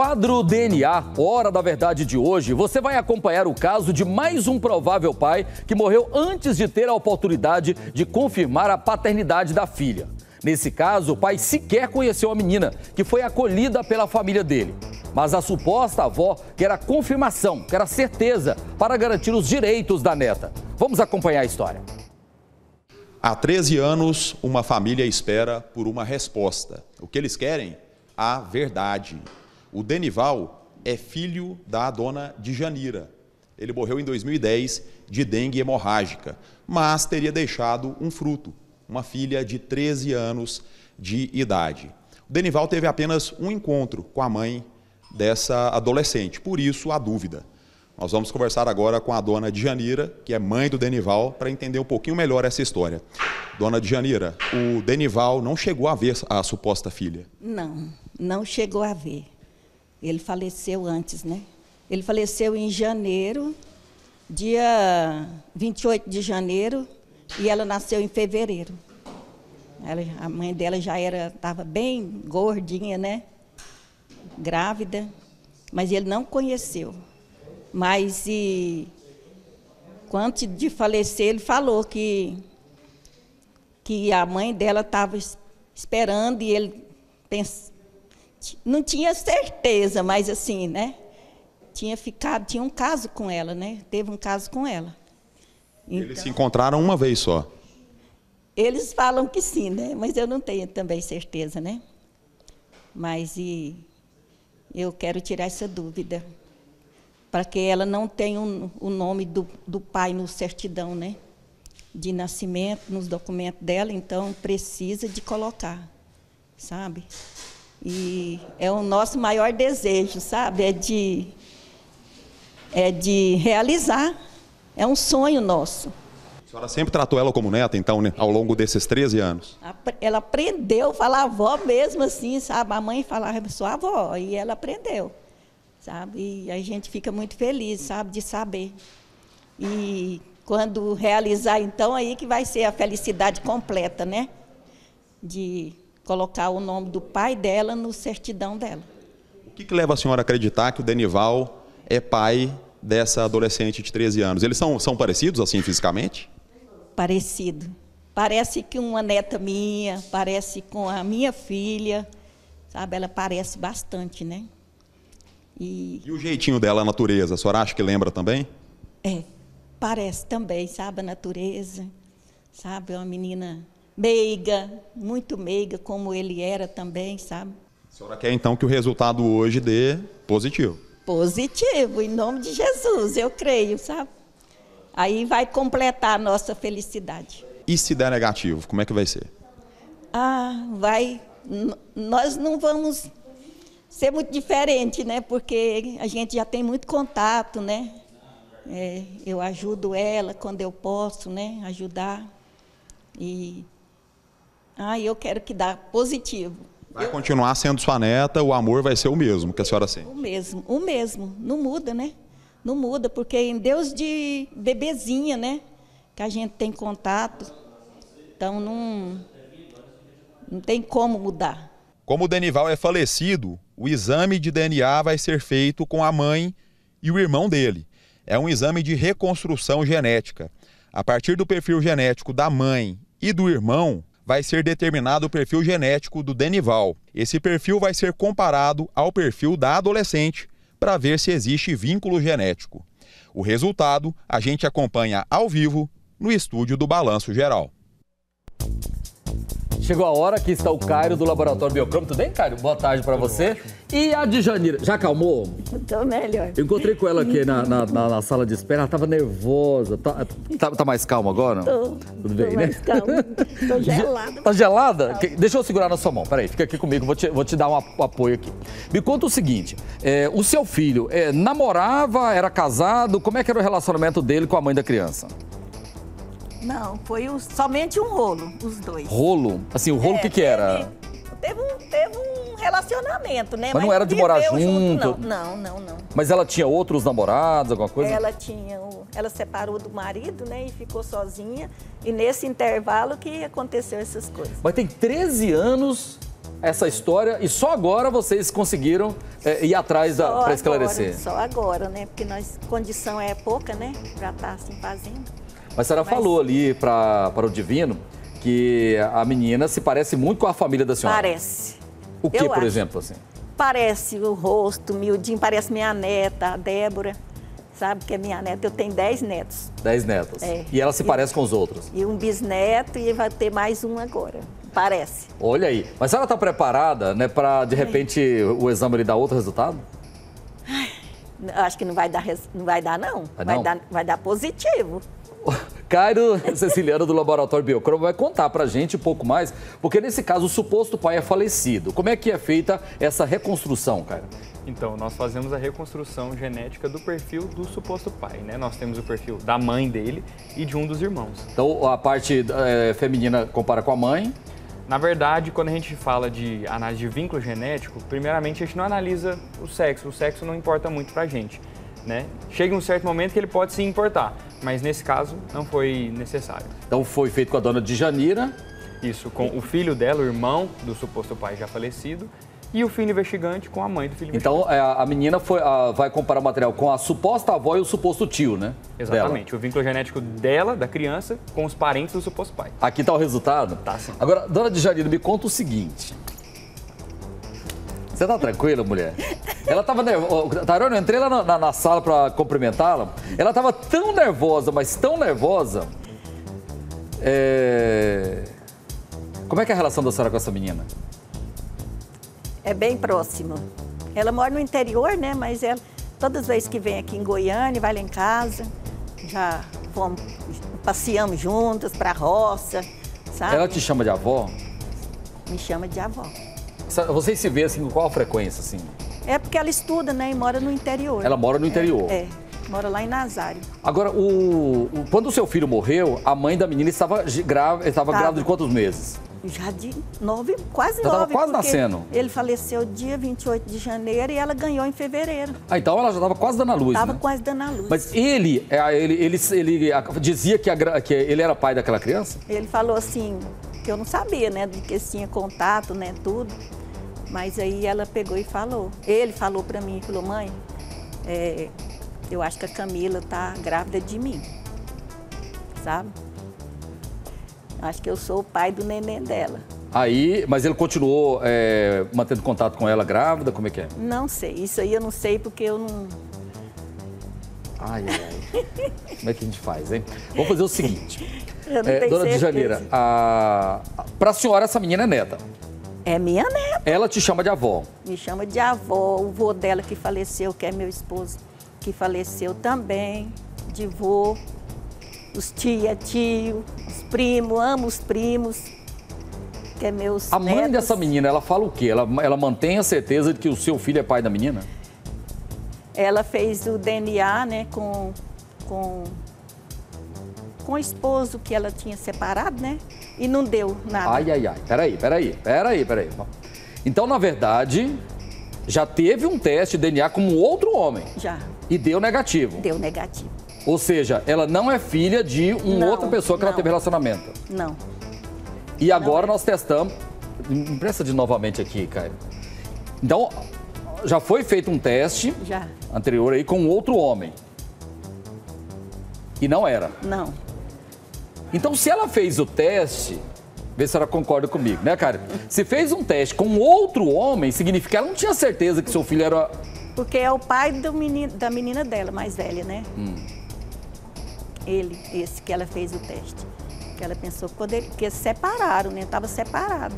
quadro DNA, Hora da Verdade de hoje, você vai acompanhar o caso de mais um provável pai que morreu antes de ter a oportunidade de confirmar a paternidade da filha. Nesse caso, o pai sequer conheceu a menina, que foi acolhida pela família dele. Mas a suposta avó quer a confirmação, quer a certeza para garantir os direitos da neta. Vamos acompanhar a história. Há 13 anos, uma família espera por uma resposta. O que eles querem? A verdade. O Denival é filho da dona Djanira. Ele morreu em 2010 de dengue hemorrágica, mas teria deixado um fruto, uma filha de 13 anos de idade. O Denival teve apenas um encontro com a mãe dessa adolescente, por isso a dúvida. Nós vamos conversar agora com a dona Djanira, que é mãe do Denival, para entender um pouquinho melhor essa história. Dona Djanira, o Denival não chegou a ver a suposta filha? Não chegou a ver. Ele faleceu antes, né? Ele faleceu em janeiro, dia 28 de janeiro, e ela nasceu em fevereiro. A mãe dela já estava bem gordinha, né? Grávida, mas ele não conheceu. Mas, antes de falecer, ele falou que a mãe dela estava esperando e ele não tinha certeza, mas assim, né? Tinha um caso com ela, né? Teve um caso com ela. Então, eles se encontraram uma vez só? Eles falam que sim, né? Mas eu não tenho também certeza, né? Mas eu quero tirar essa dúvida, para que ela não tenha o nome do pai no certidão, né? De nascimento, nos documentos dela, então precisa de colocar, sabe? E é o nosso maior desejo, sabe? É de realizar, é um sonho nosso. A senhora sempre tratou ela como neta, então, né? Ao longo desses 13 anos? Ela aprendeu a falar avó mesmo assim, sabe? A mãe falava, sou avó, e ela aprendeu. Sabe? E a gente fica muito feliz, sabe, de saber. E quando realizar, então, aí que vai ser a felicidade completa, né? De colocar o nome do pai dela no certidão dela. O que leva a senhora a acreditar que o Denival é pai dessa adolescente de 13 anos? Eles são parecidos, assim, fisicamente? Parecido. Parece que uma neta minha, parece com a minha filha, sabe? Ela parece bastante, né? E o jeitinho dela, a natureza, a senhora acha que lembra também? Parece também, sabe, a natureza, sabe, uma menina meiga, muito meiga, como ele era também, sabe. A senhora quer, então, que o resultado hoje dê positivo? Positivo, em nome de Jesus, eu creio, sabe. Aí vai completar a nossa felicidade. E se der negativo, como é que vai ser? Nós não vamos ser muito diferente, né? Porque a gente já tem muito contato, né? Eu ajudo ela quando eu posso, né? Ajudar. E eu quero que dá positivo. Vai continuar sendo sua neta, o amor vai ser o mesmo que a senhora sente? O mesmo. Não muda, né? Não muda, porque em Deus de bebezinha, né? Que a gente tem contato. Então não tem como mudar. Como o Denival é falecido, o exame de DNA vai ser feito com a mãe e o irmão dele. É um exame de reconstrução genética. A partir do perfil genético da mãe e do irmão, vai ser determinado o perfil genético do Denival. Esse perfil vai ser comparado ao perfil da adolescente para ver se existe vínculo genético. O resultado a gente acompanha ao vivo no estúdio do Balanço Geral. Chegou a hora, que está o Cairo do Laboratório Biocromo. Tudo bem, Cairo? Boa tarde para você. Ótimo. E a Djanira, já acalmou? Estou melhor. Eu encontrei com ela aqui na sala de espera, ela estava nervosa. Tá mais calma agora? Tô. Tudo bem, mais calma. Tô gelada. Tá gelada? Deixa eu segurar na sua mão. Peraí, fica aqui comigo, vou te dar um apoio aqui. Me conta o seguinte, o seu filho namorava, era casado, como é que era o relacionamento dele com a mãe da criança? Não, foi somente um rolo, os dois. Rolo? Assim, o rolo o que era? Teve um relacionamento, né? Mas não era de morar junto? Não. Mas ela tinha outros namorados, alguma coisa? Ela separou do marido, né? E ficou sozinha. E nesse intervalo que aconteceu essas coisas. Mas tem 13 anos essa história e só agora vocês conseguiram ir atrás para esclarecer. Só agora, né? Porque condição é pouca, né? Para estar assim fazendo. Mas a senhora falou ali para o Divino que a menina se parece muito com a família da senhora. Parece. O que, por exemplo, assim? Parece o rosto, miudinho, parece minha neta, a Débora. Sabe que é minha neta, eu tenho 10 netos. 10 netos. É. E ela se parece com os outros. E um bisneto e vai ter mais um agora. Parece. Olha aí. Mas a senhora está preparada, né, para de repente o exame ele dar outro resultado? Acho que não vai dar, não. Vai dar positivo. Cairo Ceciliano, do Laboratório Biocromo, vai contar pra gente um pouco mais, porque nesse caso o suposto pai é falecido. Como é que é feita essa reconstrução, Cairo? Então, nós fazemos a reconstrução genética do perfil do suposto pai, né? Nós temos o perfil da mãe dele e de um dos irmãos. Então, a parte feminina compara com a mãe? Na verdade, quando a gente fala de análise de vínculo genético, primeiramente a gente não analisa o sexo não importa muito pra gente, né? Chega um certo momento que ele pode se importar, mas nesse caso não foi necessário. Então foi feito com a dona Djanira? Isso, com o filho dela, o irmão do suposto pai já falecido, e o filho investigante com a mãe do filho investigante. Então a menina vai comparar o material com a suposta avó e o suposto tio, né? Exatamente, dela. O vínculo genético dela, da criança, com os parentes do suposto pai. Aqui está o resultado? Tá, sim. Agora, dona Djanira, me conta o seguinte. Você tá tranquila, mulher? Ela tava nervosa. Tarônio, eu entrei lá na sala para cumprimentá-la. Ela tava tão nervosa, mas tão nervosa. Como é que é a relação da senhora com essa menina? É bem próximo. Ela mora no interior, né? Mas ela, todas as vezes que vem aqui em Goiânia, vai lá em casa, já passeamos juntas para a roça, sabe? Ela te chama de avó? Me chama de avó. Vocês se vê assim com qual frequência, assim? É porque ela estuda, né? E mora no interior. Ela mora no interior? Mora lá em Nazário. Agora, quando o seu filho morreu, a mãe da menina estava grávida de quantos meses? Já de 9, quase 9. Já estava quase nascendo. Ele faleceu dia 28 de janeiro e ela ganhou em fevereiro. Ah, então ela já estava quase dando a luz, Estava né? quase dando a luz. Mas ele dizia que ele era pai daquela criança? Ele falou assim, que eu não sabia, né? De que tinha contato, né? Tudo. Mas aí ela pegou e falou. Ele falou pra mim, falou, mãe, eu acho que a Camila tá grávida de mim. Sabe? Acho que eu sou o pai do neném dela. Aí, mas ele continuou mantendo contato com ela grávida? Como é que é? Não sei. Isso aí eu não sei porque eu não... Ai. Como é que a gente faz, hein? Vamos fazer o seguinte. Eu não tenho dona certeza. Djanira, para a senhora essa menina é neta? É minha neta. Ela te chama de avó? Me chama de avó. O vô dela que faleceu, que é meu esposo, que faleceu também, de vô. Os tio, os primos, amo os primos, que é meus netos. A mãe dessa menina, ela fala o quê? Ela mantém a certeza de que o seu filho é pai da menina? Ela fez o DNA, né, com o esposo que ela tinha separado, né, e não deu nada. Ai. Peraí. Então, na verdade, já teve um teste de DNA com um outro homem? Já. E deu negativo? Deu negativo. Ou seja, ela não é filha de outra pessoa que ela teve relacionamento? Não. E agora nós testamos... Me presta de novamente aqui, Caio. Então, já foi feito um teste anterior aí com outro homem. E não era? Não. Então, se ela fez o teste... Vê se ela concorda comigo, né, Caio? Se fez um teste com outro homem, significa que ela não tinha certeza que seu filho era... Porque é o pai da menina dela, mais velha, né? Esse que ela fez o teste. Que ela pensou que eles separaram, né? Estava separado.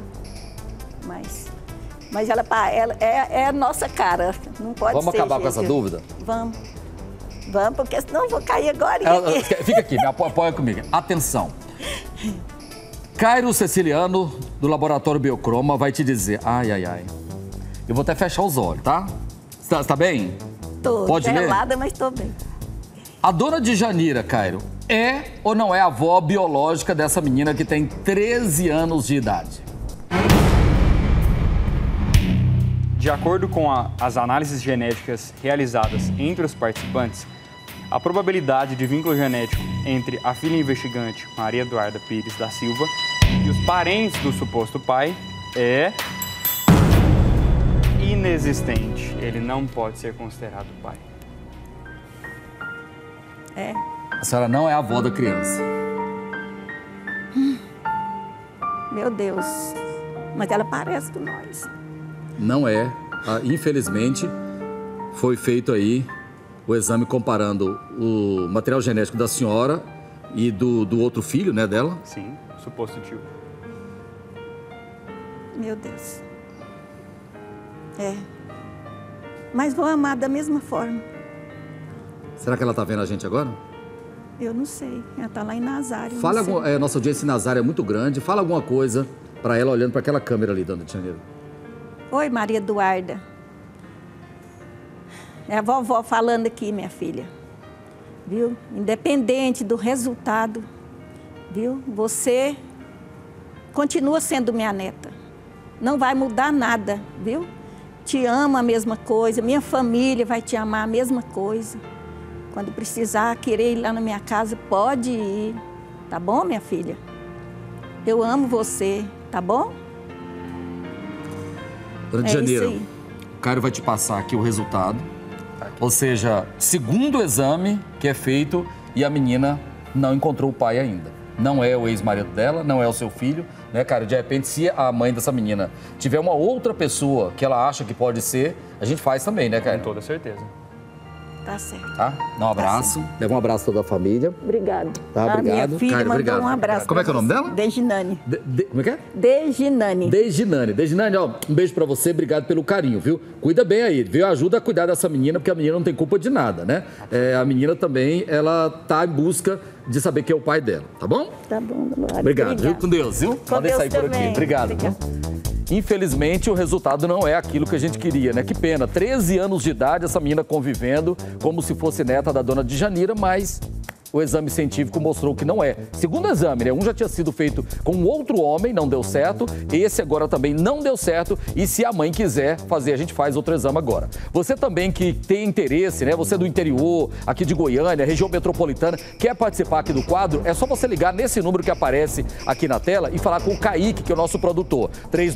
Mas ela é a nossa cara. Não pode ser. Vamos acabar com essa dúvida? Vamos. Vamos, porque senão eu vou cair agora. Fica aqui, me apoia comigo. Atenção. Cairo Ceciliano, do Laboratório Biocroma, vai te dizer... Ai. Eu vou até fechar os olhos, tá? Você tá bem? Tô. Pode ler? Gelada, mas tô bem. A dona Djanira, Cairo, é ou não é a avó biológica dessa menina que tem 13 anos de idade? De acordo com as análises genéticas realizadas entre os participantes, a probabilidade de vínculo genético entre a filha investigante, Maria Eduarda Pires da Silva, e os parentes do suposto pai é inexistente. Ele não pode ser considerado pai. É. A senhora não é a avó da criança. Meu Deus. Mas ela parece com nós. Não é. Infelizmente, foi feito aí o exame comparando o material genético da senhora e do outro filho, né, dela. Sim, suposto tio. Meu Deus. É. Mas vou amar da mesma forma. Será que ela tá vendo a gente agora? Eu não sei. Ela tá lá em Nazário. Fala nossa audiência em Nazário é muito grande. Fala alguma coisa para ela olhando para aquela câmera ali, dona de Janeiro. Oi, Maria Eduarda. É a vovó falando aqui, minha filha. Viu? Independente do resultado, viu? Você continua sendo minha neta. Não vai mudar nada, viu? Te amo a mesma coisa, minha família vai te amar a mesma coisa. Quando precisar, querer ir lá na minha casa, pode ir. Tá bom, minha filha? Eu amo você, tá bom? Dona de Janeiro, o Caio vai te passar aqui o resultado. Ou seja, segundo exame que é feito e a menina não encontrou o pai ainda. Não é o ex-marido dela, não é o seu filho, né, cara? De repente, se a mãe dessa menina tiver uma outra pessoa que ela acha que pode ser, a gente faz também, né, cara? Com toda certeza. Tá certo. Tá? Dá um abraço. Leva um abraço a toda a família. Obrigado. Tá, obrigado. Minha filha Caio, mandou obrigado. um abraço. Como é que é o nome dela? Dejinane. Como é que é? Dejinane. Dejinane, ó, um beijo pra você, obrigado pelo carinho, viu? Cuida bem aí, viu? Ajuda a cuidar dessa menina, porque a menina não tem culpa de nada, né? A menina também, ela tá em busca de saber quem é o pai dela, tá bom? Tá bom, Glória. Obrigado, viu? Com Deus, viu? Podem Deus sair por aqui. também. Obrigado. Obrigado. Infelizmente, o resultado não é aquilo que a gente queria, né? Que pena. 13 anos de idade, essa menina convivendo como se fosse neta da dona de Janira, mas o exame científico mostrou que não é. Segundo exame, né? Um já tinha sido feito com um outro homem, não deu certo. Esse agora também não deu certo. E se a mãe quiser fazer, a gente faz outro exame agora. Você também que tem interesse, né? Você do interior, aqui de Goiânia, região metropolitana, quer participar aqui do quadro? É só você ligar nesse número que aparece aqui na tela e falar com o Kaique, que é o nosso produtor.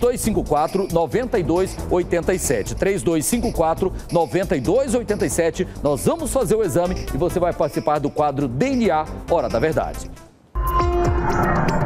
3254-9287. 3254-9287. Nós vamos fazer o exame e você vai participar do quadro DNA Hora da Verdade.